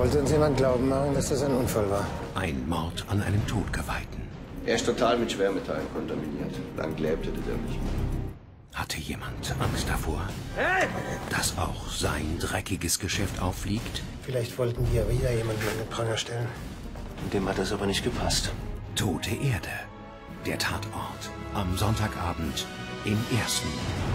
wollte uns jemand glauben machen, dass das ein Unfall war. Ein Mord an einem Todgeweihten. Er ist total mit Schwermetallen kontaminiert. Dann gläbte der nicht mehr. Hatte jemand Angst davor, dass auch sein dreckiges Geschäft auffliegt? Vielleicht wollten die ja wieder jemanden an den Pranger stellen. Dem hat das aber nicht gepasst. Tote Erde. Der Tatort. Am Sonntagabend im Ersten.